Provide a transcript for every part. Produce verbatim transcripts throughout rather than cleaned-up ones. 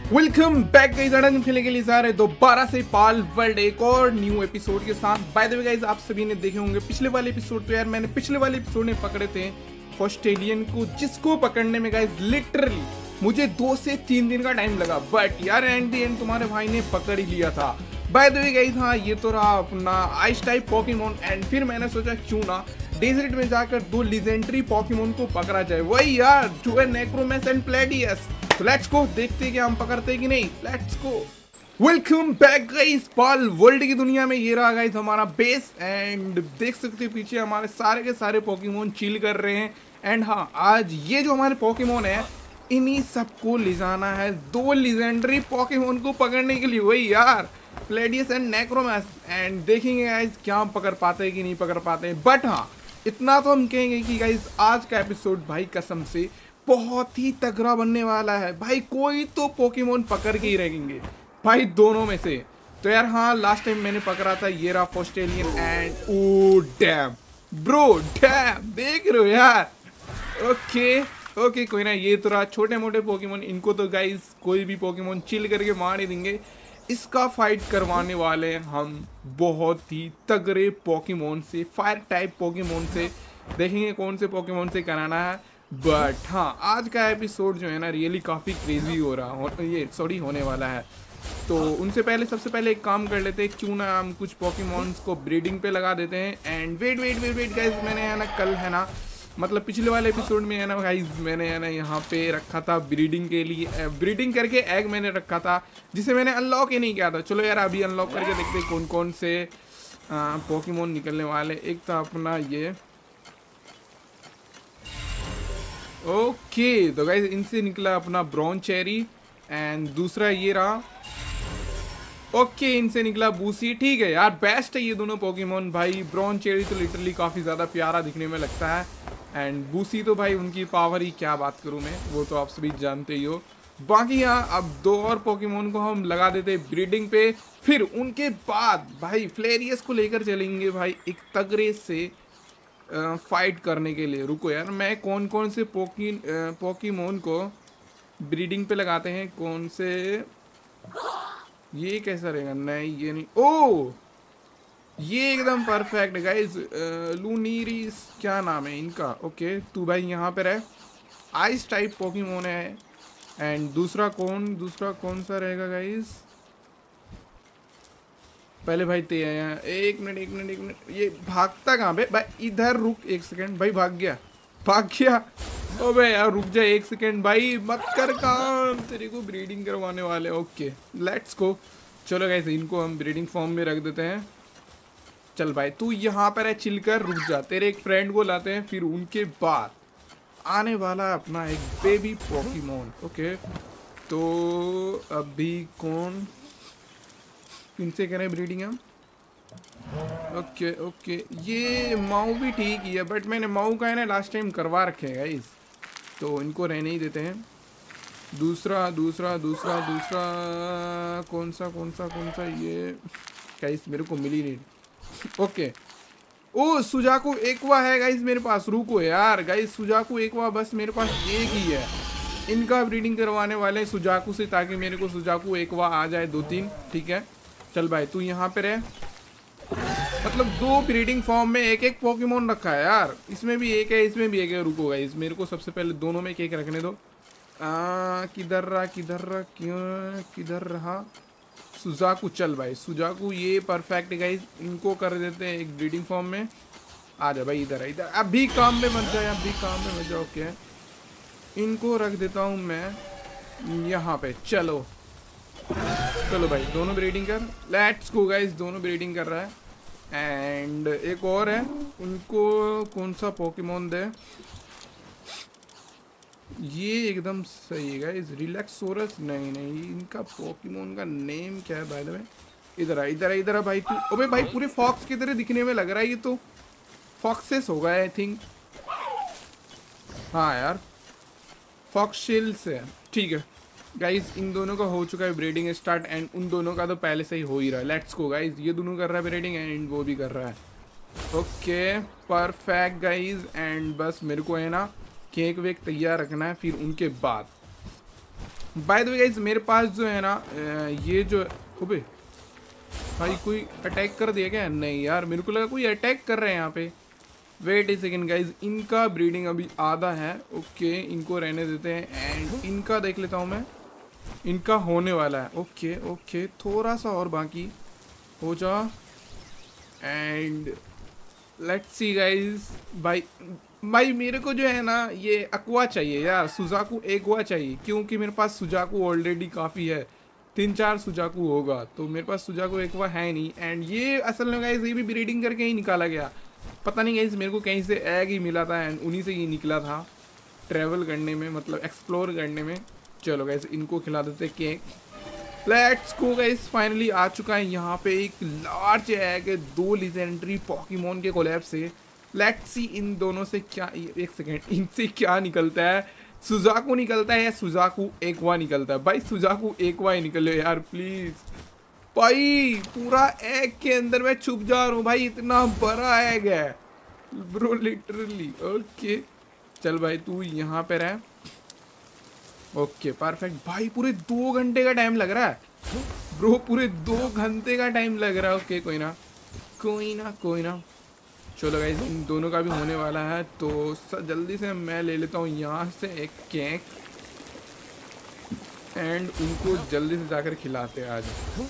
Welcome back guys. हम खेलने के लिए जा रहे दोबारा से पाल वर्ल्ड एक और न्यू एपिसोड के साथ। बाय द वे गाइस, आप सभी ने देखे होंगे पिछले वाले एपिसोड पे। यार मैंने पिछले वाले एपिसोड में पकड़े थे ऑस्ट्रेलियन को, जिसको पकड़ने में गाइस लिटरली मुझे दो से तीन दिन का टाइम लगा, बट यार एंड दी एंड तुम्हारे भाई ने पकड़ ही लिया था। बाय द वे गाइस, हाँ ये तो रहा अपना आइस टाइप पॉकीमोन। एंड फिर मैंने सोचा क्यों ना डेजर्ट में जाकर दो लीजेंडरी पॉकीमोन को पकड़ा जाए, वही यार जो है नेक्रोमैंस एंड प्लेडियस। तो लेट्स गो, देखते हैं कि हम पकड़ते हैं कि नहीं। Let's go. Welcome back guys, Palworld की दुनिया में। ये रहा गाइस हमारा बेस, एंड देख सकते हो पीछे हमारे सारे के सारे पॉकीमोन चिल कर रहे हैं। एंड हाँ, आज ये जो हमारे पॉकीमोन है इन्हीं सबको ले जाना है दो लेजेंडरी पॉकीमोन को पकड़ने के लिए, वही यार प्लेडियस एंड नेक्रोमैंस। एंड देखेंगे गाइस क्या हम पकड़ पाते हैं कि नहीं पकड़ पाते हैं। बट हाँ, इतना तो हम कहेंगे कि गाइस आज का एपिसोड भाई कसम से बहुत ही तगड़ा बनने वाला है भाई। कोई तो पोकेमोन पकड़ के ही रहेंगे भाई दोनों में से। तो यार हाँ, लास्ट टाइम मैंने पकड़ा था ये रहा Australian. And oh damn bro, damn देख रहे हो यार। ओके ओके कोई ना, ये तो रहा छोटे मोटे पोकेमोन। इनको तो गाइस कोई भी पोकेमोन चिल करके मार ही देंगे। इसका फाइट करवाने वाले हैं हम बहुत ही तगड़े पोकेमोन से, फायर टाइप पोकेमोन से। देखेंगे कौन से पोकेमोन से कराना है। बट हाँ, आज का एपिसोड जो है ना रियली काफ़ी क्रेजी हो रहा हो, ये सॉरी होने वाला है। तो उनसे पहले सबसे पहले एक काम कर लेते हैं, क्यों ना हम कुछ पॉकीमॉन्स को ब्रीडिंग पे लगा देते हैं। And wait wait wait wait guys, मैंने है ना कल है ना मतलब पिछले वाले एपिसोड में है ना गाइस, मैंने है ना यहाँ पे रखा था ब्रीडिंग के लिए, ब्रीडिंग करके एग मैंने रखा था जिसे मैंने अनलॉक ही नहीं किया था। चलो यार अभी अनलॉक करके देखते हैं कौन कौन से पॉकीमॉन निकलने वाले। एक था अपना ये, ओके तो गाइस इनसे निकला अपना ब्राउन चेरी। एंड दूसरा ये रहा, ओके इनसे निकला बूसी। ठीक है यार, बेस्ट है ये दोनों पोकेमोन भाई। ब्राउन चेरी तो लिटरली काफ़ी ज़्यादा प्यारा दिखने में लगता है। एंड बूसी तो भाई उनकी पावर ही क्या बात करूँ मैं, वो तो आप सभी जानते ही हो। बाकी यहाँ अब दो और पोकेमोन को हम लगा देते ब्रीडिंग पे, फिर उनके बाद भाई फ्लेरियस को लेकर चलेंगे भाई एक तगड़े से फाइट करने के लिए। रुको यार, मैं कौन कौन से पोकी पोकीमोन को ब्रीडिंग पे लगाते हैं, कौन से, ये कैसा रहेगा। नहीं ये नहीं, ओ ये एकदम परफेक्ट है गाइस। लूनीरीस क्या नाम है इनका। ओके तू भाई यहाँ पे रहे, आइस टाइप पोकीमोन है। एंड दूसरा कौन दूसरा कौन सा रहेगा गाइस, पहले भाई ते आया। एक मिनट एक मिनट एक मिनट, ये भागता कहाँ पे भाई, इधर रुक एक सेकंड भाई। भाग गया भाग गया ओबे यार रुक जा एक सेकंड भाई, मत कर काम, तेरे को ब्रीडिंग करवाने वाले। Okay let's go. चलो गाइस इनको हम ब्रीडिंग फॉर्म में रख देते हैं। चल भाई तू यहाँ पर है, चिल कर, रुक जा, तेरे एक फ्रेंड को लाते हैं, फिर उनके बाद आने वाला अपना एक बेबी पॉकीमोन। ओके तो अभी कौन इनसे करें ब्रीडिंग हम। ओके ओके ये माऊ भी ठीक ही है, बट मैंने माऊ का है ना लास्ट टाइम करवा रखे हैं गाइस, तो इनको रहने ही देते हैं। दूसरा दूसरा दूसरा दूसरा कौन सा कौन सा कौन सा, ये गाइस मेरे को मिल ही नहीं। ओके ओ सुजाकू एक्वा है गाइस मेरे पास। रुको यार गाइस, सुजाकू एक्वा बस मेरे पास एक ही है। इनका ब्रीडिंग करवाने वाले हैं सुजाकू से, ताकि मेरे को सुजाकू एक्वा आ जाए दो तीन। ठीक है चल भाई तू यहाँ पे रहे। मतलब दो ब्रीडिंग फॉर्म में एक एक पोकेमोन रखा है यार, इसमें भी एक है इसमें भी एक है। रुको गाइस, मेरे को सबसे पहले दोनों में एक एक रखने दो। आ किधर रहा किधर रहा क्यों किधर रहा, सुजाकू। चल भाई सुजाकू ये परफेक्ट गाइस, इनको कर देते हैं एक ब्रीडिंग फॉर्म में। आ जा भाई इधर इधर, अभी काम में मत जाए, अभी काम में मत जाओ। ओके इनको रख देता हूँ मैं यहाँ पे। चलो चलो भाई दोनों ब्रीडिंग कर, लेट्स गो गाइस, दोनों ब्रीडिंग कर रहा है। एंड एक और है, उनको कौन सा पोकेमोन दे, ये एकदम सही है गाइस, रिलैक्सोरस। नहीं नहीं, इनका पोकेमोन का नेम क्या है बाय द वे। इधर आ इधर आ इधर आ भाई तू। अबे भाई पूरे फॉक्स की तरह दिखने में लग रहा है, ये तो फॉक्सेस होगा आई थिंक। हाँ यार फॉक्सशिल्स है। ठीक है गाइस, इन दोनों का हो चुका है ब्रीडिंग स्टार्ट, एंड उन दोनों का तो पहले से ही हो ही रहा है। लेट्स गो गाइस, ये दोनों कर रहा है ब्रीडिंग एंड वो भी कर रहा है। ओके परफेक्ट गाइस, एंड बस मेरे को है ना केक वेक तैयार रखना है, फिर उनके बाद बाय द वे गाइस मेरे पास जो है ना ये जो ओबे भाई कोई अटैक कर दिया क्या? नहीं यार मेरे को लगा कोई अटैक कर रहे हैं यहाँ पे। वेट ए सेकेंड गाइज, इनका ब्रीडिंग अभी आधा है। ओके इनको रहने देते हैं एंड इनका देख लेता हूँ मैं, इनका होने वाला है। ओके ओके थोड़ा सा और बाकी हो जा एंड लेट्स सी गाइज। भाई भाई मेरे को जो है ना ये अक्वा चाहिए यार, सुजाकू एक्वा चाहिए, क्योंकि मेरे पास सुजाकू ऑलरेडी काफ़ी है, तीन चार सुजाकू होगा, तो मेरे पास सुजाकू एक्वा है नहीं। एंड ये असल में गाइज ये भी ब्रीडिंग करके ही निकाला गया, पता नहीं गाइज मेरे को कहीं से एग ही मिला था एंड उन्हीं से ही निकला था ट्रैवल करने में, मतलब एक्सप्लोर करने में। चलो गाइज इनको खिला देते cake. Let's go guys, finally आ चुका है यहाँ पे एक लार्ज एग दो लेजेंडरी पॉकीमोन के कोलैब से। लेट्स सी इन दोनों से क्या, एक सेकेंड, इनसे क्या निकलता है। सुजाकू निकलता है या सुजाकू एक्वा निकलता है? भाई सुजाकू एक्वा ही निकले यार प्लीज। भाई पूरा एग के अंदर मैं छुप जा रहा हूँ भाई, इतना बड़ा एग है ब्रो लिटरली। ओके चल भाई तू यहाँ पे रह। ओके परफेक्ट भाई, पूरे दो घंटे का टाइम लग रहा है ब्रो, पूरे दो घंटे का टाइम लग रहा है। ओके कोई ना कोई ना कोई ना, चलो गाइस इन दोनों का भी होने वाला है, तो जल्दी से मैं ले लेता हूँ यहाँ से एक केक एंड उनको जल्दी से जाकर खिलाते हैं। आज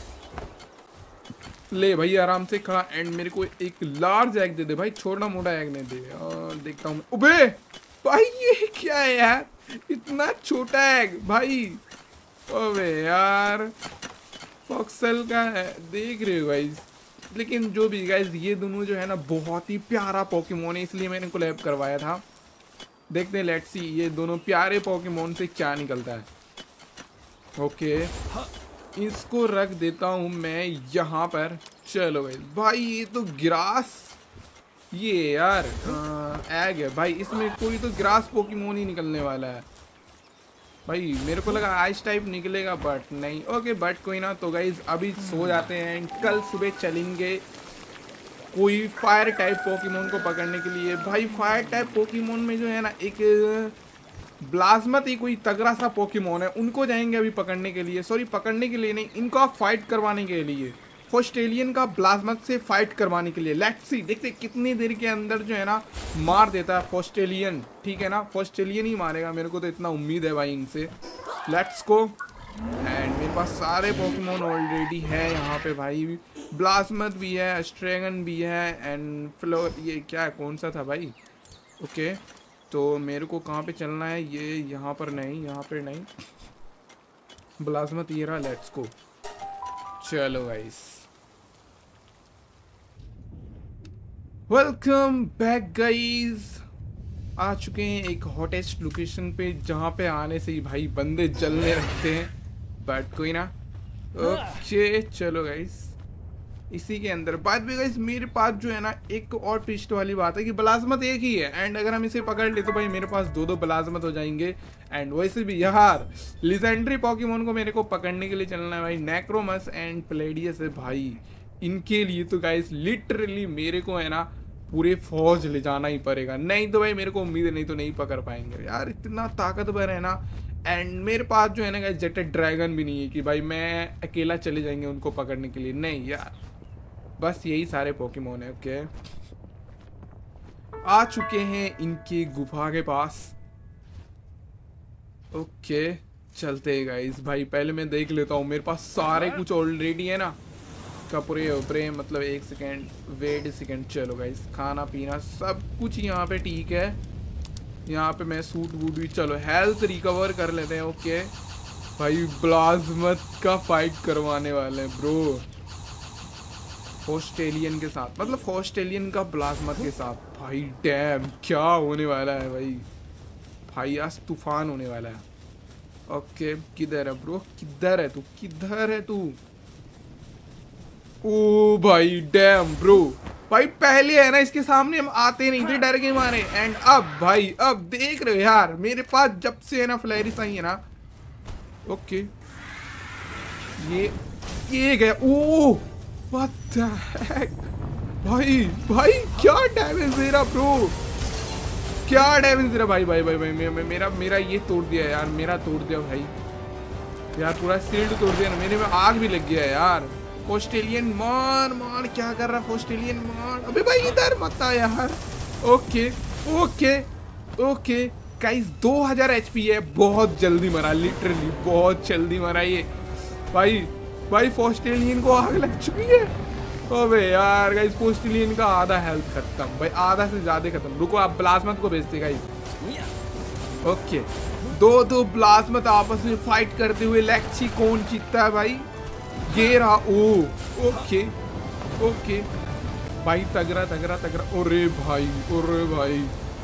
ले भाई आराम से खा एंड मेरे को एक लार्ज एग दे दे भाई, छोटा मोटा एग नहीं दे। और देखता हूँ, उबे भाई ये क्या है यार, इतना छोटा एग भाई। अबे यार फॉक्सेल का है, देख रहे हो गाइस। लेकिन जो भी गाइस ये दोनों जो है ना बहुत ही प्यारा पोकेमोन है, इसलिए मैंने कोलैब करवाया था। देखते हैं लेट्स सी ये दोनों प्यारे पोकेमोन से क्या निकलता है। ओके इसको रख देता हूँ मैं यहाँ पर। चलो भाई भाई ये तो ग्रास, ये यार एग है भाई, इसमें कोई तो ग्रास पोकेमोन ही निकलने वाला है भाई। मेरे को लगा आइस टाइप निकलेगा बट नहीं। ओके बट कोई ना, तो गाइज अभी सो जाते हैं, कल सुबह चलेंगे कोई फायर टाइप पोकेमोन को पकड़ने के लिए। भाई फायर टाइप पोकेमोन में जो है ना एक ब्लाज्मत ही कोई तगड़ा सा पोकेमोन है, उनको जाएंगे अभी पकड़ने के लिए। सॉरी पकड़ने के लिए नहीं, इनको आप फाइट करवाने के लिए, ऑस्ट्रेलियन का ब्लाज्मत से फाइट करवाने के लिए। लेट्स सी देखते कितनी देर के अंदर जो है ना मार देता है ऑस्ट्रेलियन। ठीक है ना, ऑस्ट्रेलियन ही मारेगा, मेरे को तो इतना उम्मीद है भाई इनसे। लेट्स गो एंड मेरे पास सारे पोकेमोन ऑलरेडी है यहाँ पे भाई, ब्लाज्मत भी है, स्ट्रेगन भी है एंड फ्लोर, ये क्या कौन सा था भाई। ओके तो मेरे को कहाँ पे चलना है, ये यहाँ पर नहीं, यहाँ पर नहीं, ब्लाज्मत ये रहा। लेट्स गो चलो गाइस, वेलकम बैक गाइज। आ चुके हैं एक हॉटेस्ट लोकेशन पे, जहाँ पे आने से ही भाई बंदे जलने लगते हैं, बट कोई ना। ओके चलो गाइज इसी के अंदर। बाद में गाइज मेरे पास जो है ना एक और ट्विस्ट वाली बात है कि ब्लाज्मत एक ही है एंड अगर हम इसे पकड़ ले तो भाई मेरे पास दो दो ब्लाज्मत हो जाएंगे। एंड वैसे भी यार लेजेंडरी पोकेमोन को मेरे को पकड़ने के लिए चलना है भाई, नेक्रोमस एंड प्लेडियस है भाई। इनके लिए तो गाइज लिटरली मेरे को है ना पूरे फौज ले जाना ही पड़ेगा, नहीं तो भाई मेरे को उम्मीद है नहीं तो नहीं पकड़ पाएंगे यार, इतना ताकतवर है ना। एंड मेरे पास जो है ना गाइज जेटेड ड्रैगन भी नहीं है कि भाई मैं अकेला चले जाएंगे उनको पकड़ने के लिए, नहीं यार बस यही सारे पोकेमोन है। ओके आ चुके हैं इनकी गुफा के पास। ओके चलते हैं गाइस। भाई पहले मैं देख लेता हूँ, मेरे पास सारे कुछ ऑलरेडी है ना, कपड़े उपरे, मतलब एक सेकेंड वेट सेकेंड। चलो गाइस खाना पीना सब कुछ यहाँ पे ठीक है, यहाँ पे मैं सूट वूट भी, चलो हेल्थ रिकवर कर लेते हैं। ओके भाई ब्लाज्मत का फाइट करवाने वाले हैं ब्रो, ऑस्ट्रेलियन के साथ, मतलब ऑस्ट्रेलियन का ब्लाज्मत के साथ। भाई डैम क्या होने वाला है भाई, भाई आज तूफान होने वाला है। ओके किधर है ब्रो, किधर है तू, किधर है तू। ओ भाई डैम ब्रो, भाई पहले है ना इसके सामने हम आते नहीं थे, डर के मारे। एंड अब भाई अब देख रहे हो यार मेरे पास जब से है ना फ्लैरिस आई है ना। ओके ये ये गया, ओ व्हाट द हेक भाई, भाई क्या डैमेज दे रहा ब्रो, क्या डैमेज दे रहा भाई भाई भाई भाई मे, मे, मेरा मेरा ये तोड़ दिया यार, मेरा तोड़ दिया भाई। यार पूरा शील्ड तोड़ दिया ना, मेरे में आग भी लग गया है यार। ऑस्ट्रेलियन मार मार, क्या कर रहा है ऑस्ट्रेलियन मार। अबे भाई इधर मत आ यार। ओके ओके ओके गाइस, दो हज़ार एचपी है, बहुत जल्दी मरा, लिटरली बहुत जल्दी मरा ये भाई। भाई ऑस्ट्रेलियन को आग लग चुकी है। अबे यार गाइस, ऑस्ट्रेलियन का आधा हेल्थ खत्म भाई, आधा से ज्यादा खत्म। रुको आप प्लाज्मत को भेजते गाइस। ओके, दो दो प्लाज्मत आपस में फाइट करते हुए लेक्सी कौन जीतता है भाई? ये रहा। ओ ओके ओके भाई, तगड़ा तगड़ा तगड़ा। ओरे भाई ओरे भाई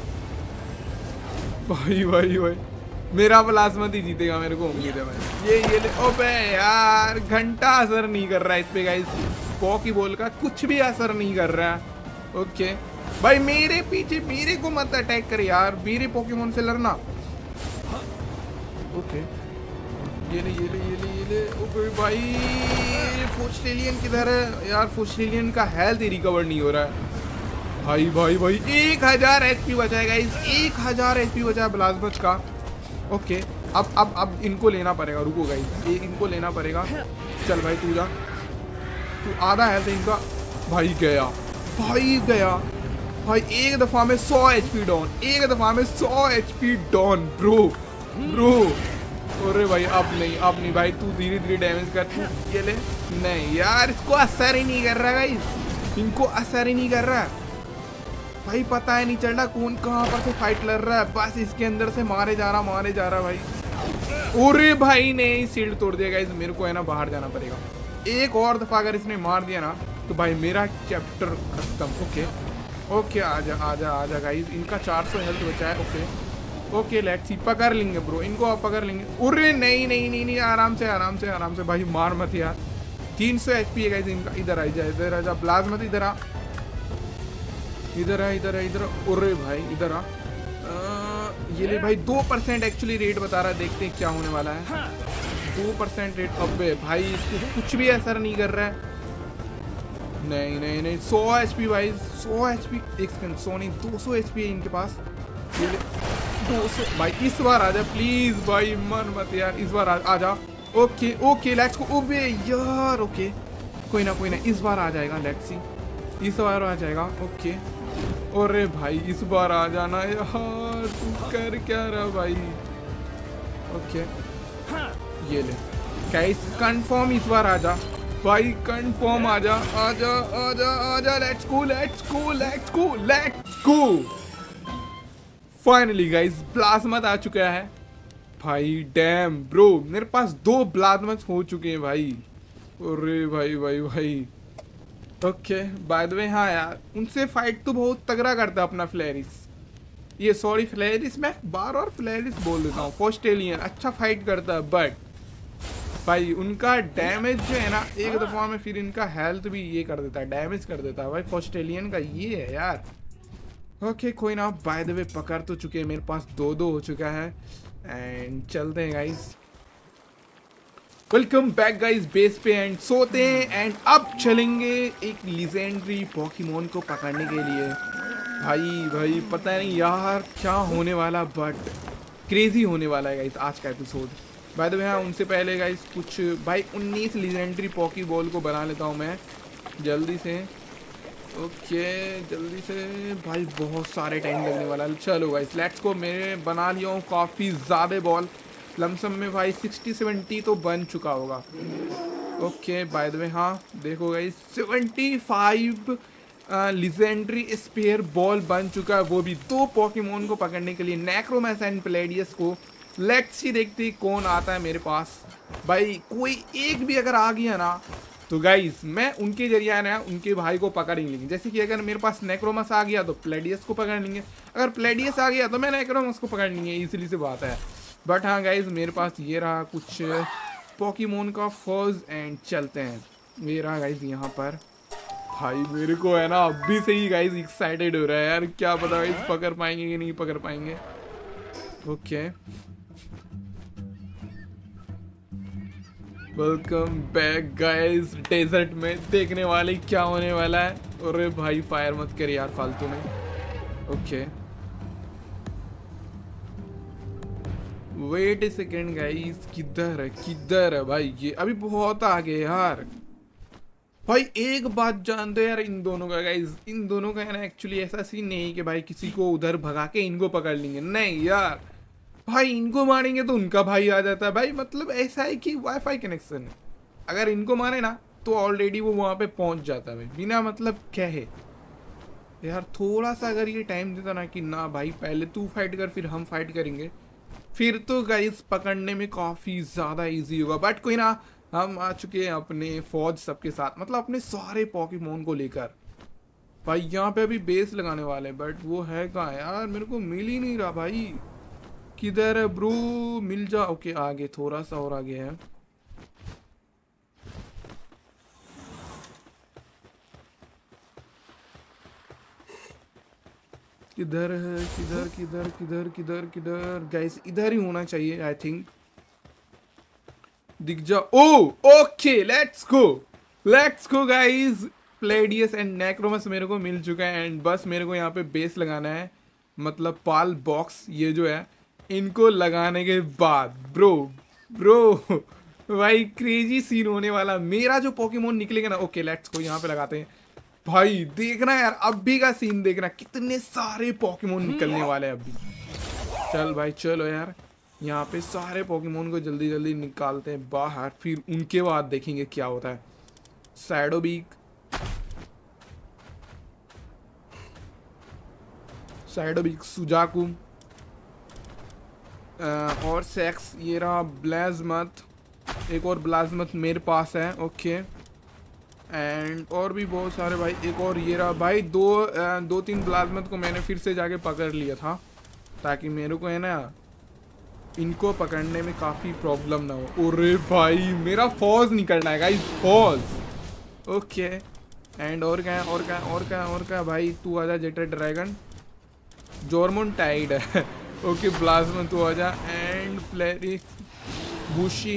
भाई भाई भाई मेरा प्लाज्मत ही जीतेगा, मेरे को उम्मीद है भाई। ये ये ले। ओबे यार, घंटा असर नहीं कर रहा है इस पे गाइस, पॉकी बॉल का कुछ भी असर नहीं कर रहा है। ओके भाई, मेरे पीछे मेरे को मत अटैक कर यार, मेरे पोकेमोन से लड़ना। ओके ये ले ये ले ये ले ये ले। ओके भाई, ऑस्ट्रेलियन किधर है यार? ऑस्ट्रेलियन का हेल्थ ही रिकवर नहीं हो रहा है भाई भाई भाई। एक हजार एचपी बचा है गाइस, एक हजार एचपी बचा है प्लाज्मत का। ओके अब अब अब इनको लेना पड़ेगा। रुको गाइस, ये इनको लेना पड़ेगा। चल भाई तू जा, तू आधा हेल्थ इनका। भाई गया भाई गया भाई, एक दफा में सौ एचपी डाउन, एक दफा में सौ एचपी डाउन ब्रो ब्रो। अरे भाई अब नहीं अब नहीं भाई, तू धीरे धीरे डैमेज कर। तू ये ले। नहीं यार, इसको असर ही नहीं कर रहा गाइस, इनको असर ही नहीं कर रहा भाई। पता है नहीं चल रहा कौन कहाँ पर से फाइट लड़ रहा है, बस इसके अंदर से मारे जा रहा मारे जा रहा भाई। अरे भाई ने शील्ड तोड़ दिया गाइस, मेरे को है ना बाहर जाना पड़ेगा। एक और दफा अगर इसने मार दिया ना तो भाई मेरा चैप्टर खत्म। ओके ओके आजा आजा आजा गाइस, इनका चार सौ हेल्थ बचा है। ओके ओके लेट्स सी, पकड़ लेंगे ब्रो, इनको आप पकड़ लेंगे। अरे नहीं नहीं नहीं नहीं, आराम से आराम से आराम से भाई, मार मत यार। तीन सौ एचपी है गाइस इनका। इधर आ जा इधर आ जा, प्लाज्मा मत इधर आ इधर आ इधर आ इधर। अरे भाई इधर आ। ये ले भाई, दो परसेंट एक्चुअली रेट बता रहा है, देखते हैं क्या होने वाला है। दो परसेंट रेट। अबे भाई इसको कुछ भी असर नहीं कर रहा है। नहीं नहीं नहीं, सौ एचपी भाई, सौ एचपी। एक सेकंड, सौ नहीं दो सौ एचपी है इनके पास। ये ले दो सौ भाई, इस बार आ जा प्लीज भाई, मन मत यार, इस बार आ जा। Okay okay let's go. ओबे यार ओके, कोई ना कोई ना, इस बार आ जाएगा, लेट्स सी, इस बार आ जाएगा। ओके अरे भाई इस बार आ जाना यार, तू कर क्या रहा भाई? ओके ये ले गाइस, कंफर्म इस बार आ जा भाई, कंफर्म आ जा आजा आजा आजा। Let's go let's go let's go let's go. Finally guys प्लाज्मत आ चुका है भाई। डैम ब्रो, मेरे पास दो प्लाज्मत हो चुके हैं भाई। अरे भाई भाई भाई। ओके बाय द वे, हाँ यार उनसे फाइट तो बहुत तगड़ा करता है अपना फ्लैरिस। ये सॉरी फ्लैरिस, मैं बार बार फ्लैरिस बोल देता हूँ। ऑस्ट्रेलियन अच्छा फाइट करता है, बट भाई उनका डैमेज जो है ना, एक दफा में फिर इनका हेल्थ भी ये कर देता है, डैमेज कर देता है भाई। ऑस्ट्रेलियन का ये है यार। ओके कोई ना, बाय द वे पकड़ तो चुके हैं, मेरे पास दो दो हो चुका है। एंड चलते हैं guys, welcome back guys base पे। एंड सोते हैं एंड अब चलेंगे एक लीजेंडरी पोकेमोन को पकड़ने के लिए। भाई भाई पता नहीं यार क्या होने वाला, बट क्रेजी होने वाला है गाइस आज का एपिसोड। बाय द वे हाँ, उनसे पहले गाइस कुछ भाई उन्नीस लीजेंडरी पॉकी बॉल को बना लेता हूँ मैं जल्दी से। ओके जल्दी से भाई, बहुत सारे टाइम लगने वाला है। चलो गाइस लेट्स को, मैंने बना लिया हूँ काफ़ी ज़्यादा बॉल, लमसम में भाई सिक्सटी सेवेंटी तो बन चुका होगा। ओके बाय द वे हाँ देखो guys, seventy five legendary sphere ball बन चुका है, वो भी दो पोकेमोन को पकड़ने के लिए, नेक्रोमैस एंड प्लेडियस को। लेट्स सी देखते कौन आता है मेरे पास भाई। कोई एक भी अगर आ गया ना तो गाइस मैं उनके जरिए ना उनके भाई को पकड़ ही लेंगे। जैसे कि अगर मेरे पास नेक्रोमस आ गया तो प्लेडियस को पकड़ लेंगे, अगर प्लेडियस आ गया तो मैं नेक्रोमस को पकड़ लेंगे, इजीली से बात है। बट हाँ गाइस मेरे पास ये रहा कुछ पोकेमोन का फर्ज एंड चलते हैं। ये रहा गाइस यहाँ पर। भाई मेरे को है ना अभी से ही गाइस एक्साइटेड हो रहा है यार, क्या पता गाइस पकड़ पाएंगे कि नहीं पकड़ पाएंगे। Okay welcome back guys, desert में देखने वाले क्या होने वाला है। अरे भाई फायर मत कर यार फालतू में। Okay wait a second guys, किधर है किधर है भाई? ये अभी बहुत आगे यार। भाई एक बात जानते हो यार इन दोनों का गाइस, इन दोनों का है ना एक्चुअली ऐसा सीन नहीं कि भाई किसी को उधर भगा के इनको पकड़ लेंगे, नहीं यार। भाई इनको मारेंगे तो उनका भाई आ जाता है भाई। मतलब ऐसा है कि वाईफाई कनेक्शन है, अगर इनको मारे ना तो ऑलरेडी वो वहाँ पे पहुँच जाता है भाई, बिना मतलब क्या है यार। थोड़ा सा अगर ये टाइम देता ना कि ना भाई पहले तू फाइट कर फिर हम फाइट करेंगे, फिर तो गाइस पकड़ने में काफ़ी ज़्यादा इजी होगा। बट कोई ना, हम आ चुके हैं अपने फौज सबके साथ, मतलब अपने सारे पॉकीमोन को लेकर। भाई यहाँ पे अभी बेस लगाने वाले हैं, बट वो है कहाँ यार? मेरे को मिल ही नहीं रहा भाई। किधर है ब्रो? मिल जा। ओके आगे, थोड़ा सा और आगे है। किधर है? किधर किधर किधर किधर किधर? गाइस इधर ही होना चाहिए आई थिंक। दिख जा। Oh okay, let's go let's go guys. Paladius and Necromus मेरे को मिल चुका है एंड बस मेरे को यहाँ पे बेस लगाना है, मतलब पाल बॉक्स ये जो है, इनको लगाने के बाद ब्रो ब्रो भाई क्रेजी सीन होने वाला। मेरा जो पॉकीमोन निकलेगा ना, ओके लेट्स गो, यहाँ पे लगाते हैं। भाई देखना यार, अभी का सीन देखना, कितने सारे पॉकीमोन निकलने वाले हैं अभी। चल भाई चलो यार, यहाँ पे सारे पॉकीमोन को जल्दी जल्दी निकालते हैं बाहर, फिर उनके बाद देखेंगे क्या होता है। शैडोबीक, शैडोबीक, सुजाकू और सेक्स, ये रहा ब्लाज़मथ, एक और ब्लाज़मथ मेरे पास है। ओके एंड और भी बहुत सारे भाई, एक और ये रहा भाई। दो आ, दो तीन ब्लाज़मथ को मैंने फिर से जाके पकड़ लिया था, ताकि मेरे को है ना इनको पकड़ने में काफ़ी प्रॉब्लम ना हो। अरे भाई मेरा फौज निकलना है गाइस, फौज। ओके एंड और क्या है और क्या है और क्या है और क्या है भाई? तू आजा जेटर ड्रैगन, जोरमोन टाइड है। ओके ब्लाज़मथ तू आजा एंड फ्लैरी बुशी,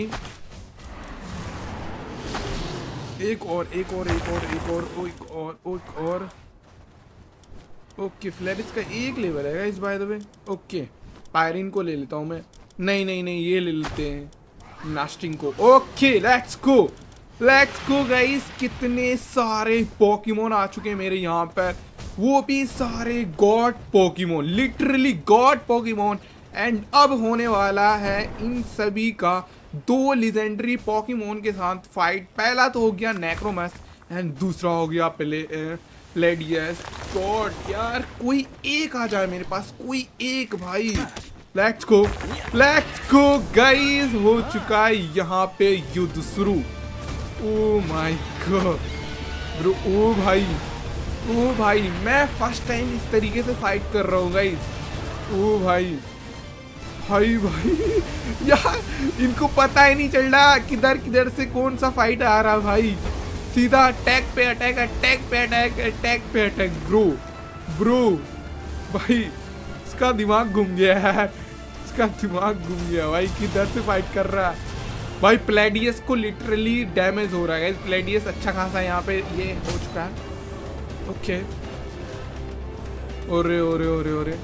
एक और एक और एक और एक और एक और एक और। ओके फ्लैरिस का एक लेवल है guys by the way. Okay Pyrin को ले लेता हूँ मैं, नहीं नहीं नहीं ये ले लेते हैं नास्टिंग को। Okay let's go let's go guys. कितने सारे पॉकीमोन आ चुके हैं मेरे यहाँ पर, वो भी सारे god Pokemon, literally god Pokemon. And अब होने वाला है इन सभी का दो लेजेंडरी पॉकीमोन के साथ फाइट। पहला तो हो गया नेक्रोमस एंड दूसरा हो गया प्ले प्लेडियस। गॉड यार कोई एक आ जाए मेरे पास, कोई एक भाई। Let's go let's go guys, हो चुका है यहाँ पे युद्ध शुरू। Oh my god bro, oh भाई ओ भाई मैं फर्स्ट टाइम इस तरीके से फाइट कर रहा हूँ गाइस। ओ भाई भाई भाई यार इनको पता ही नहीं चल रहा किधर किधर से कौन सा फाइट आ रहा भाई। सीधा अटैक पे अटैक, अटैक पे अटैक, अटैक पे अटैक। ब्रो ब्रो भाई इसका दिमाग घूम गया है, इसका दिमाग घूम गया भाई, किधर से फाइट कर रहा है भाई। प्लेडियस को लिटरली डैमेज हो रहा है, प्लेडियस अच्छा खासा यहाँ पे ये हो चुका है। ओके ओरे ओरे ओरे ओरे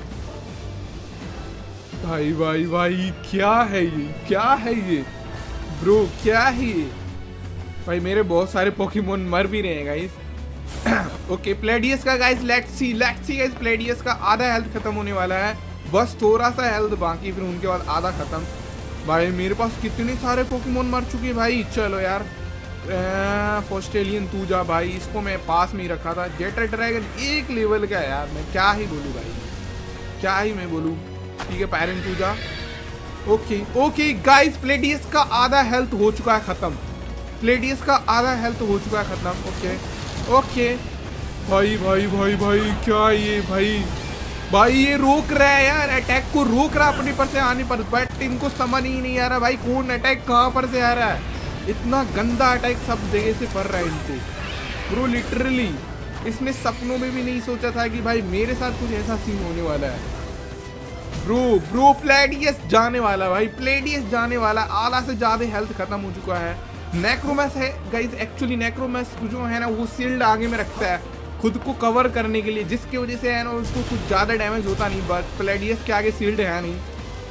भाई भाई भाई क्या है ये, क्या है ये ब्रो, क्या है ये भाई? मेरे बहुत सारे पोकेमोन मर भी रहे हैं गाइस। ओके प्लेडियस का guys let's see let's see guys, Paladius का आधा हेल्थ खत्म होने वाला है, बस थोड़ा सा हेल्थ बाकी, फिर उनके बाद आधा खत्म। भाई मेरे पास कितने सारे पोकेमोन मर चुके हैं भाई। चलो यार फोस्टेलियन तू जा भाई, इसको मैं पास में ही रखा था। जेटर ड्रैगन एक लेवल का है यार, मैं क्या ही बोलूँ भाई, क्या ही मैं बोलूँ। ठीक है पायरन तू जा। ओके ओके गाइस प्लेडियस का आधा हेल्थ हो चुका है खत्म, प्लेडियस का आधा हेल्थ हो चुका है खत्म। ओके ओके भाई भाई भाई भाई क्या ये भाई, भाई ये रोक रहा है यार, अटैक को रोक रहा है अपने पर से आने पर, बट इनको समझ ही नहीं आ रहा भाई कौन अटैक कहाँ पर से आ रहा है। इतना गंदा अटैक सब जगह से पड़ रहा है इनको ब्रो, लिटरली इसने सपनों में भी नहीं सोचा था कि भाई मेरे साथ कुछ ऐसा सीन होने वाला है। ब्रो ब्रो प्लेडियस जाने वाला भाई, प्लेडियस जाने वाला, आधा से ज़्यादा हेल्थ खत्म हो चुका है। नेक्रोमस है गाइस, एक्चुअली नेक्रोमस जो है ना वो शील्ड आगे में रखता है खुद को कवर करने के लिए, जिसकी वजह से है ना उसको कुछ ज़्यादा डैमेज होता नहीं, बट प्लेडियस के आगे शील्ड है नहीं,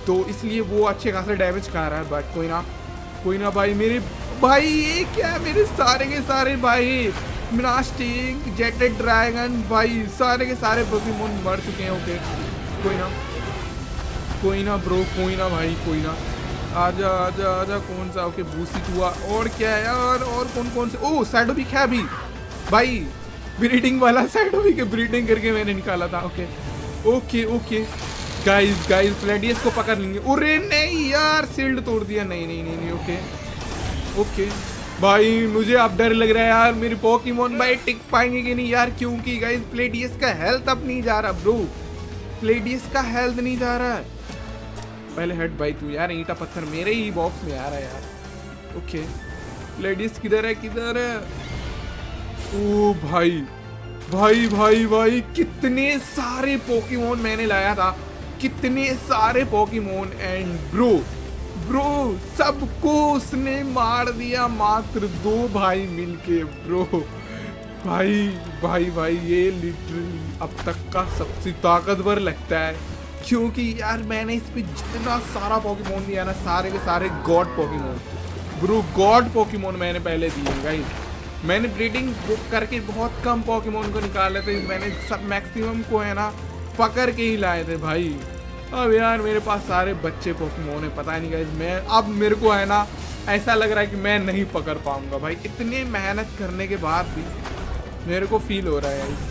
तो इसलिए वो अच्छे खासा डैमेज खा रहा है। बट कोई ना कोई ना भाई, मेरे भाई ये क्या है, मेरे सारे के सारे भाई मिनास्टिक जेटेड ड्रैगन भाई सारे के सारे पोकेमोन मर चुके हैं। ओके कोई ना कोई ना ब्रो, कोई ना भाई, कोई ना, आजा आजा आजा। कौन सा? ओके बूसित हुआ। और क्या है यार, और कौन कौन से? ओह सैडोविक है अभी भाई, ब्रीडिंग वाला सैडोविक के ब्रीडिंग करके मैंने निकाला था। Okay okay okay guys guys Paladius को पकड़ लेंगे। अरे नहीं यार, शील्ड तोड़ दिया। नहीं नहीं नहीं नहीं ओके ओके भाई, मुझे अब डर लग रहा है यार, मेरे पोकेमोन भाई टिक पाएंगे कि नहीं यार, क्योंकि गाइस प्लेडियस का हेल्थ अब नहीं जा रहा ब्रो, प्लेडियस का हेल्थ नहीं जा रहा है। पहले हट भाई तू यार, ईंटा पत्थर मेरे ही बॉक्स में आ रहा है यार। ओके प्लेडियस किधर है, किधर है? ओ भाई भाई भाई भाई, कितने सारे पोकेमोन मैंने लाया था, कितने सारे पोकेमोन, एंड ब्रो ब्रो सबको उसने मार दिया, मात्र दो भाई मिलके ब्रो। भाई भाई भाई ये लिटरली अब तक का सबसे ताकतवर लगता है, क्योंकि यार मैंने इस पे जितना सारा पोकेमोन दिया ना, सारे के सारे god Pokemon bro, god Pokemon मैंने पहले दिए गाइस। मैंने ब्रीडिंग बुक करके बहुत कम पोकेमोन को निकाले थे, मैंने सब मैक्सिमम को है ना पकड़ के ही लाए थे भाई। अब यार मेरे पास सारे बच्चे पोकेमोन है, पता नहीं गाइस, मैं अब मेरे को है ना ऐसा लग रहा है कि मैं नहीं पकड़ पाऊंगा भाई, इतने मेहनत करने के बाद भी मेरे को फील हो रहा है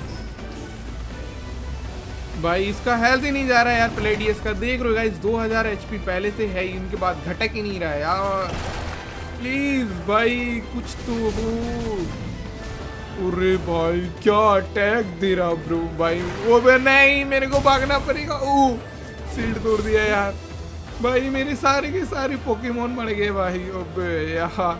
भाई, इसका हेल्थ ही नहीं जा रहा है यार प्लेडियस का। देख रहे हो गाइस, दो हज़ार एचपी पहले से है, इनके बाद घटक ही नहीं रहा है यार। प्लीज भाई कुछ तो हो। अरे भाई क्या अटैक दे रहा ब्रो भाई, वो भी नहीं, मेरे को भागना पड़ेगा। ओ शील्ड तोड़ दिया यार भाई, मेरे सारे के सारे पोकेमोन मर गए भाई। अबे यार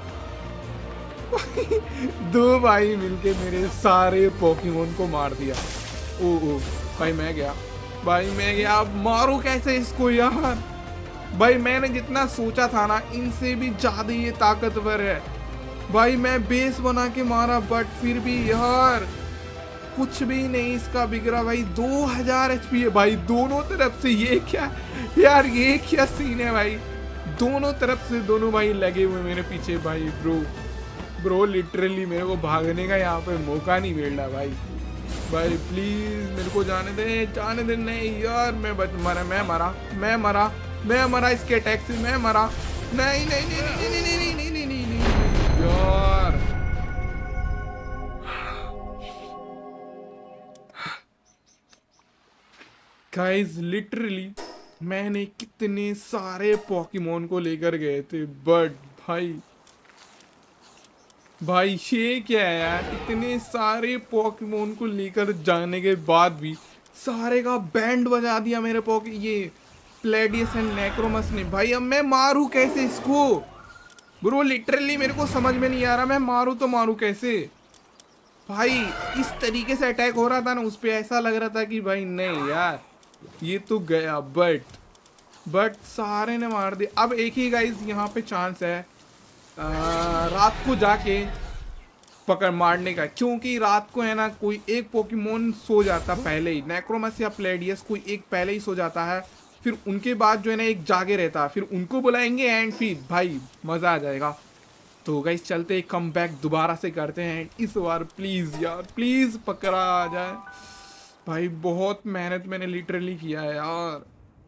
दो भाई मिलके मेरे सारे पोकेमोन को मार दिया। ओ ओ भाई मैं गया भाई, मैं गया। अब मारो कैसे इसको यार भाई, मैंने जितना सोचा था ना, इनसे भी ज्यादा ये ताकतवर है भाई। मैं बेस बना के मारा, बट फिर भी यार कुछ भी नहीं इसका बिगड़ा भाई। दो हज़ार एचपी है भाई दोनों तरफ से, ये क्या यार, ये क्या सीन है भाई, दोनों तरफ से दोनों भाई लगे हुए मेरे पीछे भाई। ब्रो ब्रो लिटरली मेरे को भागने का यहाँ पे मौका नहीं मिल रहा भाई। भाई प्लीज मेरे को जाने दे, जाने दे। नहीं यार मैं बच मरा, मैं मरा मैं मरा मैं मरा इसके अटैक से, मैं मरा। नहीं नहीं नहीं नहीं नहीं नहीं नहीं नहीं नहीं नहीं यार। गाइस लिटरली मैंने कितने सारे पोकेमोन को लेकर गए थे, बट भाई भाई ये क्या है यार, इतने सारे पोकेमोन को लेकर जाने के बाद भी सारे का बैंड बजा दिया मेरे पोके ये प्लेडियस एंड नेक्रोमस ने भाई। अब मैं मारूं कैसे इसको ब्रो, लिटरली मेरे को समझ में नहीं आ रहा, मैं मारूं तो मारूं कैसे भाई। इस तरीके से अटैक हो रहा था ना उस पे, ऐसा लग रहा था कि भाई नहीं यार ये तो गया, बट बट सारे ने मार दिया। अब एक ही गाइस यहाँ पे चांस है आ, रात को जाके पकड़ मारने का, क्योंकि रात को है ना कोई एक पोकेमोन सो जाता पहले ही, नेक्रोमस या प्लेडियस कोई एक पहले ही सो जाता है, फिर उनके बाद जो है ना एक जागे रहता है, फिर उनको बुलाएंगे एंड फिर भाई मज़ा आ जाएगा। तो गाइस चलते कम बैक दोबारा से करते हैं इस बार, प्लीज़ यार प्लीज़ पकड़ा आ जाए भाई। बहुत मेहनत मैंने लिटरली किया है यार।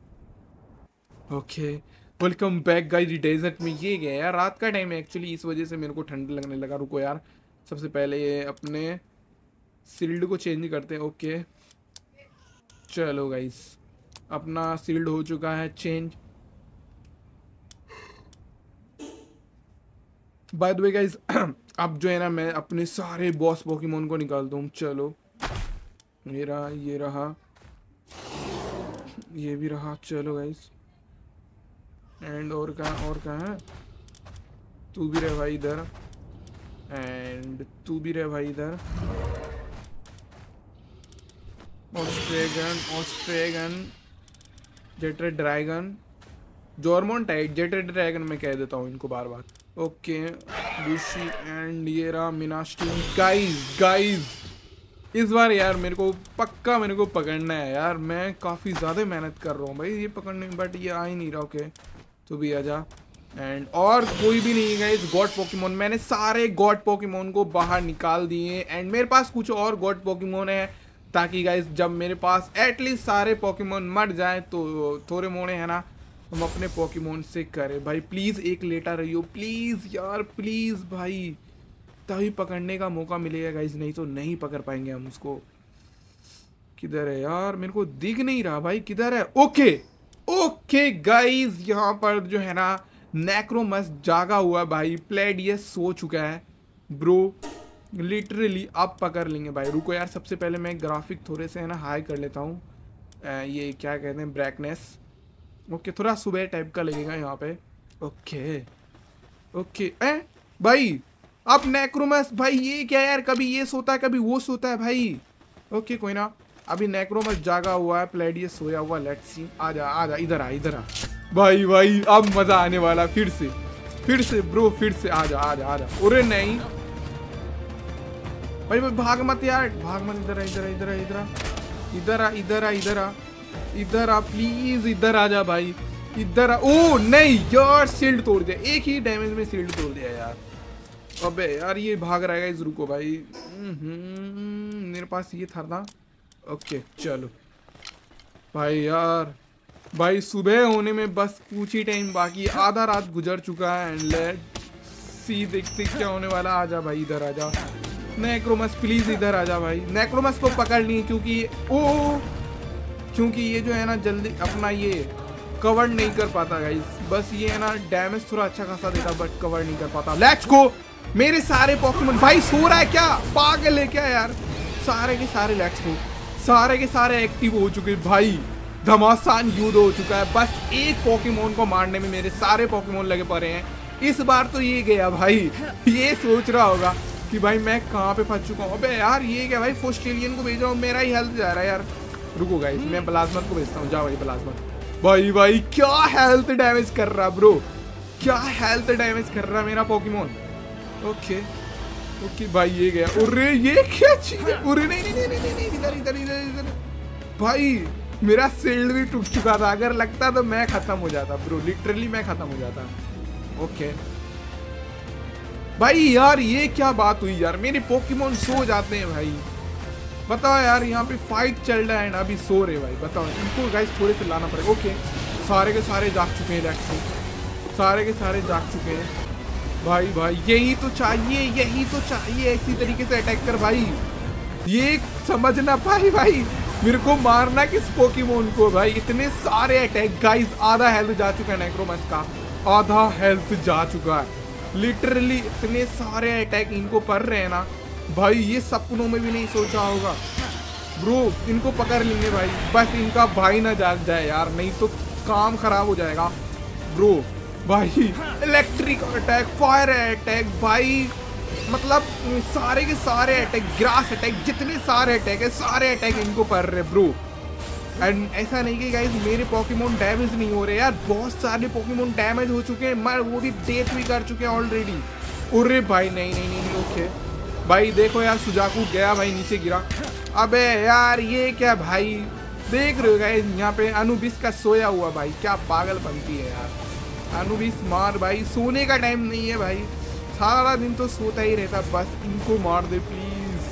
Okay welcome back guys desert में। ये गया यार रात का टाइम है एक्चुअली, इस वजह से मेरे को ठंड लगने लगा। रुको यार सबसे पहले ये अपने शील्ड को चेंज करते हैं। ओके चलो गाइस अपना शील्ड हो चुका है change. By the way guys अब जो है ना मैं अपने सारे बॉस पोकेमोन को निकालता हूँ। चलो मेरा ये रहा, ये भी रहा। चलो गाइस एंड और कहाँ और कहाँ है, तू भी रहे भाई इधर, एंड तू भी रहे भाई इधर। ऑस्ट्रेगन ऑस्ट्रेगन जेटेड ड्रैगन जॉर्मोंटाइड जेटेड ड्रैगन मैं कह देता हूँ इनको बार बार। ओके बुशी एंड ये रहा मिनास्टिन। गाइस गाइस इस बार यार मेरे को पक्का मेरे को पकड़ना है यार। मैं काफ़ी ज़्यादा मेहनत कर रहा हूँ भाई ये पकड़ने में, बट ये आ ही नहीं रहा। ओके तो भी आजा। एंड और कोई भी नहीं है इस गॉड पोकेमोन। मैंने सारे गॉड पोकेमोन को बाहर निकाल दिए एंड मेरे पास कुछ और गॉड पोकेमोन है, ताकि गाइस जब मेरे पास एटलीस्ट सारे पोकेमोन मर जाए तो थोड़े मोड़े है ना हम अपने पोकेमोन से करें। भाई प्लीज़ एक लेटा रही हो प्लीज़ यार, प्लीज़ भाई, तभी पकड़ने का मौका मिलेगा गाइस, नहीं तो नहीं पकड़ पाएंगे हम उसको। किधर है यार, मेरे को दिख नहीं रहा भाई, किधर है। ओके ओके गाइस, यहाँ पर जो है ना नेक्रोमस जागा हुआ है भाई, प्लेडियस सो चुका है ब्रो, लिटरली अब पकड़ लेंगे भाई। रुको यार, सबसे पहले मैं ग्राफिक थोड़े से है ना हाई कर लेता हूँ, ये क्या कहते हैं ब्राइटनेस। ओके थोड़ा सुबह टाइप का लगेगा यहाँ पे। ओके ओके ए भाई अब नेक्रोमस भाई, ये क्या यार, कभी ये सोता है कभी वो सोता है भाई। ओके कोई ना, अभी नेक्रोमस जागा हुआ है, प्लेडियस सोया हुआ, लेट्स सी। आजा आजा इधर आ इधर आ भाई भाई, अब मजा आने वाला, फिर से फिर से ब्रो, फिर से आजा आजा आजा। अरे नहीं भाई भाई भाग मत यार, भाग मत, इधर आ इधर आ इधर आ इधर आ इधर आ इधर आ इधर आ इधर आ प्लीज, इधर आ जा भाई, इधर आ। ओ नहीं यार, शील्ड तोड़ दिया, एक ही डैमेज में शील्ड तोड़ दिया यार। अबे यार ये भाग रहेगा इस, रुको भाई, मेरे पास ये था ना। ओके चलो भाई यार, भाई सुबह होने में बस कुछ ही टाइम बाकी, आधा रात गुजर चुका है एंड लेट सी देखते क्या होने वाला। आजा भाई इधर आजा, नेक्रोमस प्लीज इधर आजा भाई। नेक्रोमस को पकड़ ली क्योंकि ओ क्योंकि ये जो है ना जल्दी अपना ये कवर नहीं कर पाता गाइस, बस ये है ना डैमेज थोड़ा अच्छा खासा देता बट कवर नहीं कर पाता। लेट्स गो, मेरे सारे पोकेमोन भाई सो रहा है क्या, पागल है क्या यार, सारे के सारे लेट्स गो, सारे के सारे एक्टिव हो चुके भाई, घमासान युद्ध हो चुका है। बस एक पोकेमोन को मारने में मेरे सारे पोकेमोन लगे पड़े हैं। इस बार तो ये गया भाई, ये सोच रहा होगा कि भाई मैं कहाँ पे फंस चुका हूँ। अबे यार ये क्या भाई, फोस्टेलियन को भेज रहा हूँ, मेरा ही हेल्थ जा रहा है यार। रुको गाइस, मैं प्लाज्मर को भेजता हूँ, जाओ भाई प्लाज्मर। भाई भाई क्या हेल्थ डैमेज कर रहा ब्रो, क्या हेल्थ डैमेज कर रहा मेरा पोकेमोन। ओके ओके भाई ये गया। अरे ये क्या चीज है, अरे नहीं नहीं नहीं नहीं इधर इधर इधर इधर भाई, मेरा शील्ड भी टूट चुका था, अगर लगता तो मैं खत्म हो जाता ब्रो, लिटरली मैं खत्म हो जाता। ओके भाई यार ये क्या बात हुई यार, मेरे पोकेमोन सो जाते हैं भाई, बताओ यार, यहाँ पे फाइट चल रहा है ना अभी सो रहे भाई, बताओ इनको गाइस थोड़े से लाना पड़ेगा। ओके सारे के सारे जाग चुके हैं, लेट्स सारे के सारे जाग चुके हैं भाई। भाई यही तो चाहिए, यही तो चाहिए, इसी तरीके से अटैक कर भाई, ये समझना भाई। भाई मेरे को मारना किस पोकेमोन को भाई, इतने सारे अटैक गाइस, आधा हेल्थ जा चुका है नेक्रोमस का, आधा हेल्थ जा चुका है लिटरली, इतने सारे अटैक इनको पड़ रहे हैं ना भाई, ये सपनों में भी नहीं सोचा होगा ब्रो। इनको पकड़ लेंगे भाई, बस इनका भाई ना जाग जाए यार, नहीं तो काम खराब हो जाएगा ब्रो। भाई इलेक्ट्रिक अटैक, फायर अटैक भाई, मतलब सारे के सारे अटैक, ग्रास अटैक, जितने सारे अटैक है सारे अटैक इनको पड़ रहे ब्रो। एंड ऐसा नहीं कि गाइस मेरे पोकेमोन डैमेज नहीं हो रहे यार, बहुत सारे पोकेमोन डैमेज हो चुके हैं, मर वो भी डेथ भी कर चुके हैं ऑलरेडी। अरे भाई नहीं नहीं नहीं ओके भाई, देखो यार सुजाकू गया भाई, नीचे गिरा। अबे यार ये क्या भाई, देख रहे हो गाइस यहाँ पे अनुबिस का सोया हुआ भाई, क्या पागल बनती है यार अनुबिस, मार भाई, सोने का टाइम नहीं है भाई, सारा दिन तो सोता ही रहता, बस इनको मार दे प्लीज।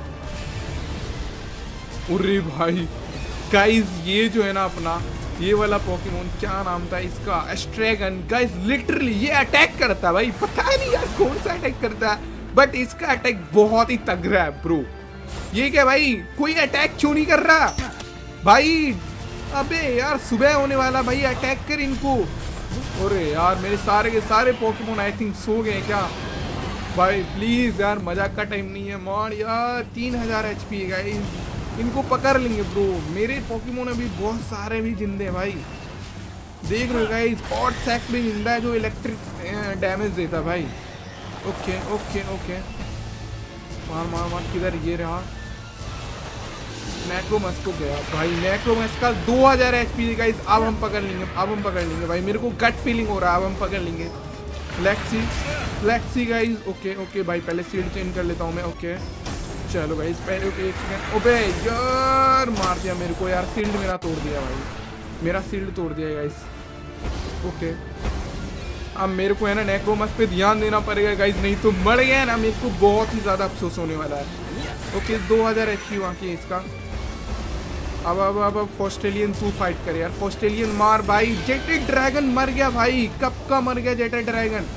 अरे भाई गाइस ये जो है ना अपना ये वाला पोकेमोन, क्या नाम था इसका, एस्ट्रेगन गाइस, लिटरली ये अटैक करता है भाई, पता नहीं यार कौन सा अटैक करता है, बट इसका अटैक बहुत ही तगड़ा है ब्रो। ये क्या भाई, कोई अटैक क्यों नहीं कर रहा भाई, अबे यार सुबह होने वाला भाई, अटैक कर इनको। अरे यार मेरे सारे के सारे पोकेमोन आई थिंक सो गए क्या भाई, प्लीज यार मजाक का टाइम नहीं है, मार यार, तीन हजार एच पी है गाइस, इनको पकड़ लेंगे ब्रो। मेरे पोकेमोन अभी बहुत सारे भी जिंदे हैं भाई, देख रहे हो गाइस, और सेक्स भी जिंदा है जो इलेक्ट्रिक डैमेज देता भाई। ओके ओके ओके मार मार मार, किधर ये रहा, नेक्रोमस को गया भाई, नेक्रोमस का दो हजार एच पी गाइस, अब हम पकड़ लेंगे, अब हम पकड़ लेंगे भाई, मेरे को गट फीलिंग हो रहा है, अब हम पकड़ लेंगे। Let's see let's see guys. Okay okay भाई, पहले सीड चेंज कर लेता हूँ मैं। ओके चलो भाई पहले ओके एक सेकंड। ओबे यार मार दिया मेरे को यार, शील्ड मेरा तोड़ दिया भाई, मेरा शील्ड तोड़ दिया गाइस। ओके अब मेरे को है ना नेक्रोमस पे ध्यान देना पड़ेगा गाइस, नहीं तो मर गया ना मेरे को बहुत ही ज़्यादा अफसोस होने वाला है। ओके दो हज़ार एच पी बाकी है इसका। अब अब अब अब फॉस्ट्रेलियन तू फाइट कर यार, फॉस्ट्रेलियन मार भाई। जेटेड ड्रैगन मर गया भाई, कब का मर गया जेटेड ड्रैगन।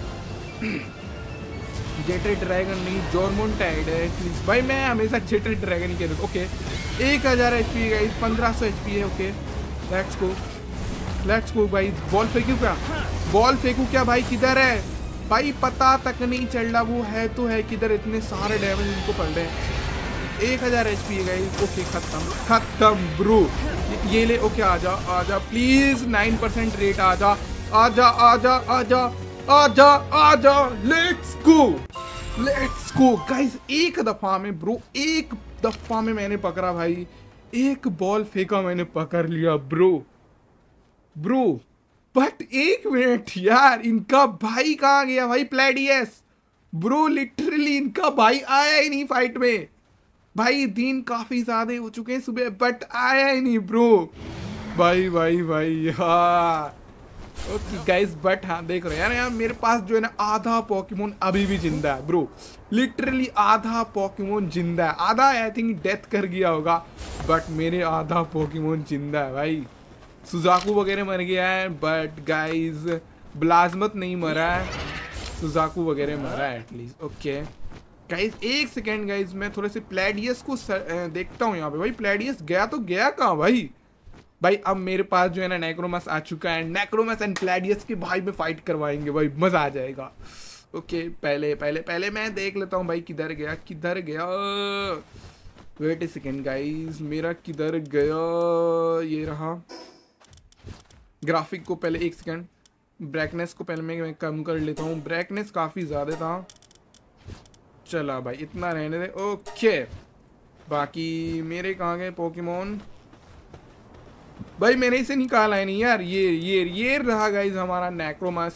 जेटेड ड्रैगन नहीं जॉर्मोंटाइड है एटलीस्ट भाई, मैं हमेशा जेटेड ड्रैगन ही खेलूँ। ओके एक हज़ार एच पी गाइस, पंद्रह सौ एच पी है। Okay let's go let's go भाई। बॉल फेंकूँ क्या, बॉल फेंकूँ क्या भाई, किधर है भाई पता तक नहीं चल रहा, वो है तो है किधर, इतने सारे डैमेज इनको पड़ रहे हैं। एक हज़ार एच पी है गाइस। ओके खत्म खत्म ब्रो, ये ले। ओके आजा आजा प्लीज, नाइन परसेंट रेट आजा आजा आजा आजा आजा आजा, let's go let's go guys. एक दफा में ब्रो, एक दफा में मैंने पकड़ा भाई, एक बॉल फेंका मैंने पकड़ लिया ब्रो ब्रो। बट एक मिनट यार, इनका भाई कहाँ गया भाई, प्लेडियस ब्रो। लिटरली इनका भाई आया ही नहीं फाइट में भाई, दिन काफी ज्यादा हो चुके हैं सुबह बट आया ही नहीं ब्रो। भाई भाई भाई हाँ ओके गाइस, बट हाँ देख रहे हो यार, यार मेरे पास जो है ना आधा पोकेमोन अभी भी जिंदा है ब्रो, लिटरली आधा पोकेमोन जिंदा है। आधा आई थिंक डेथ कर गया होगा, बट मेरे आधा पोकेमोन जिंदा है भाई। सुजाकू वगैरह मर गया है बट गाइस ब्लाज्मत नहीं मरा है, सुजाकू वगैरह मरा है एटलीस्ट। ओके गाइस एक सेकेंड गाइस, मैं थोड़े से प्लेडियस को देखता हूँ यहाँ पे। भाई प्लेडियस गया तो गया कहाँ भाई। भाई अब मेरे पास जो है ना नेक्रोमस आ चुका है, नेक्रोमस एंड प्लेडियस के भाई में फाइट करवाएंगे भाई, मजा आ जाएगा। ओके पहले पहले पहले मैं देख लेता हूँ भाई किधर गया किधर गया। वेट ए सेकेंड गाइस, मेरा किधर गया, ये रहा। ग्राफिक को पहले एक सेकेंड, ब्राइटनेस को पहले मैं कम कर लेता हूँ, ब्राइटनेस काफ़ी ज़्यादा था। चला भाई इतना रहने दे। ओके बाकी मेरे कहाँ गए पोकेमोन भाई, मैंने इसे निकाला है नहीं यार। ये ये ये रहा गाइज हमारा नेक्रोमस,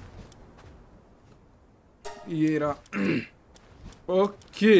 ये रहा। Okay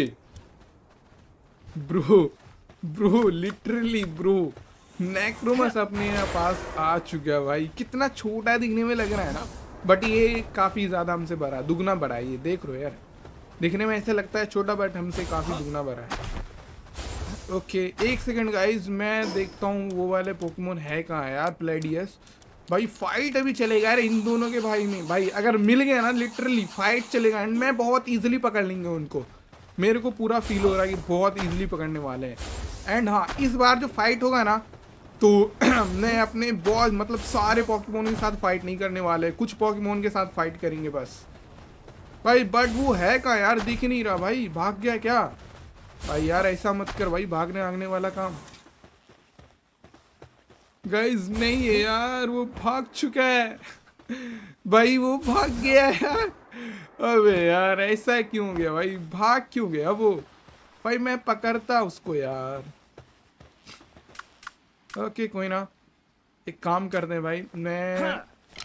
bro bro literally bro, Necromus अपने पास आ चुका है भाई। कितना छोटा दिखने में लग रहा है ना, बट ये काफ़ी ज़्यादा हमसे बड़ा, दुगना बड़ा है। ये देख रहे हो यार, दिखने में ऐसे लगता है छोटा बट हमसे काफ़ी दुगना बड़ा है। ओके एक सेकंड गाइज, मैं देखता हूँ वो वाले पोकेमोन है कहाँ यार, प्लेडियस भाई। फाइट अभी चलेगा यार इन दोनों के भाई में भाई, अगर मिल गया ना लिटरली फाइट चलेगा एंड मैं बहुत इजीली पकड़ लेंगे उनको। मेरे को पूरा फील हो रहा है कि बहुत इजीली पकड़ने वाले हैं। एंड हाँ इस बार जो फाइट होगा ना तो मैं अपने बहुत मतलब सारे पोकेमोन के साथ फाइट नहीं करने वाले, कुछ पोकेमोन के साथ फाइट करेंगे बस भाई। बट वो है कहाँ यार, दिख नहीं रहा भाई, भाग गया क्या भाई। यार ऐसा मत कर भाई, भागने भागने वाला काम गाइज नहीं है यार, वो भाग चुका है भाई, वो भाग गया है यार। अबे यार ऐसा क्यों हो गया भाई, भाग क्यों गया वो भाई, मैं पकड़ता उसको यार। ओके कोई ना, एक काम करते हैं भाई, मैं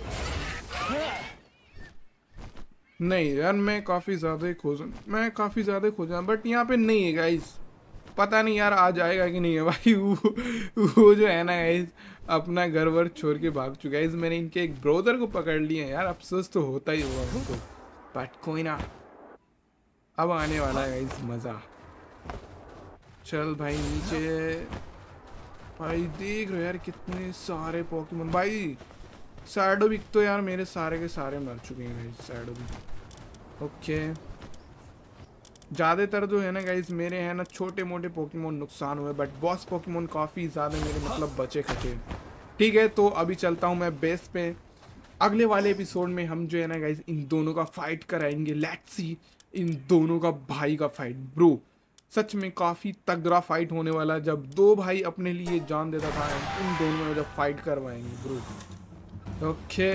नहीं यार मैं काफ़ी ज़्यादा खोजा मैं काफ़ी ज़्यादा खोजा बट यहाँ पे नहीं है गाइस। पता नहीं यार आ जाएगा कि नहीं है भाई। वो, वो जो है ना गाइस अपना घर वर छोड़ के भाग चुका है। मैंने इनके एक ब्रोदर को पकड़ लिया यार, अफसोस तो होता ही होगा उनको, बट कोई ना, अब आने वाला है गाइस मज़ा। चल भाई नीचे भाई, देख रहे हो यार कितने सारे पोकेमोन भाई। शैडोविक तो यार मेरे सारे के सारे मर चुके हैं गाइस, शैडोविक। ओके ज़्यादातर जो है ना गाइस मेरे हैं ना छोटे मोटे पोकेमोन नुकसान हुए, बट बॉस पोकेमोन काफ़ी ज़्यादा मेरे मतलब बचे खचे। ठीक है तो अभी चलता हूँ मैं बेस पे। अगले वाले एपिसोड में हम जो है ना गाइस इन दोनों का फाइट कराएंगे। लेट्स सी इन दोनों का भाई का फाइट ब्रो, सच में काफ़ी तगड़ा फाइट होने वाला है। जब दो भाई अपने लिए जान देता था, इन दोनों में जब फाइट करवाएंगे bro. Okay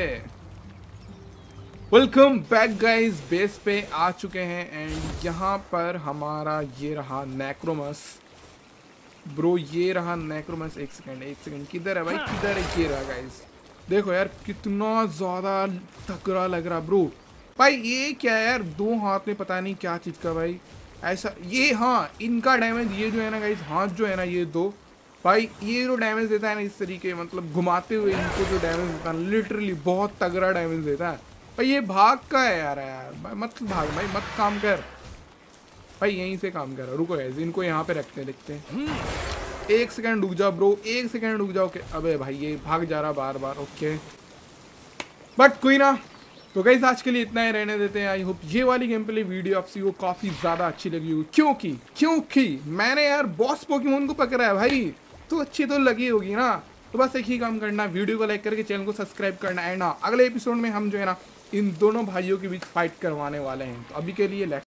welcome back guys, base पे आ चुके हैं एंड यहाँ पर हमारा ये रहा नेक्रोमस ब्रो, ये रहा नेक्रोमस। एक सेकंड एक सेकंड किधर है भाई, किधर है, ये रहा गाइस। देखो यार कितना ज़्यादा तगड़ा लग रहा ब्रो। भाई ये क्या है यार, दो हाथ में पता नहीं क्या चीज़ का भाई, ऐसा ये, हाँ इनका डैमेज ये जो है ना गाइस, हाथ जो है ना ये दो भाई, ये जो डैमेज देता है ना इस तरीके, मतलब घुमाते हुए इनको जो डैमेज देता है लिटरली बहुत तगड़ा डैमेज देता है भाई। ये भाग का है यार, यार भाई मत भाग भाई, मत काम कर भाई, यहीं से काम कर। रुको गाइस, इनको यहाँ पे रखते हैं, देखते हैं। एक सेकंड रुक जाओ ब्रो, एक सेकंड रुक जाओ। अबे भाई ये भाग जा रहा बार बार, ओके बट कोई ना। तो गाइस आज के लिए इतना ही रहने देते हैं। आई होप ये वाली गेम प्ले वीडियो आपसी को काफ़ी ज़्यादा अच्छी लगी हो, क्योंकि क्योंकि मैंने यार बॉस पोकेमोन को पकड़ा है भाई, तो अच्छी तो लगी होगी ना। तो बस एक ही काम करना, वीडियो को लाइक करके चैनल को सब्सक्राइब करना है ना। अगले एपिसोड में हम जो है ना इन दोनों भाइयों के बीच फाइट करवाने वाले हैं। तो अभी के लिए